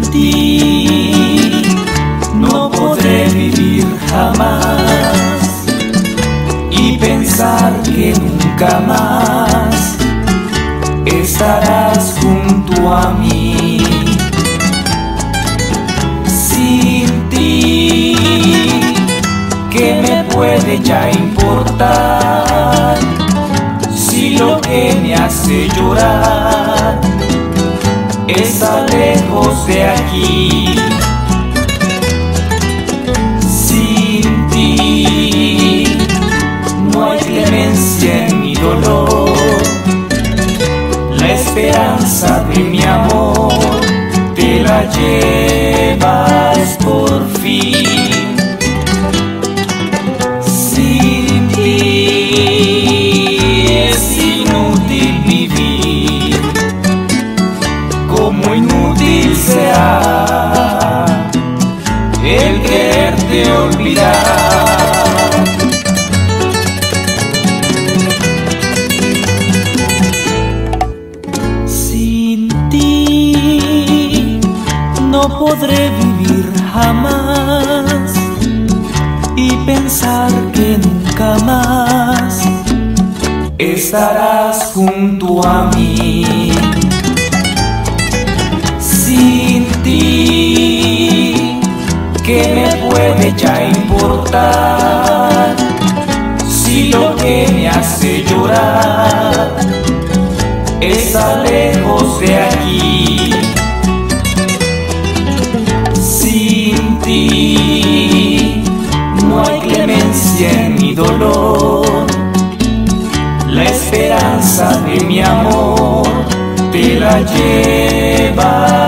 ti no podré vivir jamás y pensar que nunca más estarás junto a mí. Sin ti, ¿qué me puede ya importar? Si lo que me hace llorar está lejos de aquí. Sin ti no hay clemencia en mi dolor. La esperanza de mi amor te la llevas por fin. Sin ti es inútil vivir, como inútil será el quererte olvidar. Sin ti no podré vivir jamás y pensar que nunca más estarás junto a mí. Sin ti, ¿qué me puede ya importar? Si lo que me hace llorar está lejos de aquí. Sin ti no hay clemencia en mi dolor. La esperanza de mi amor te la lleva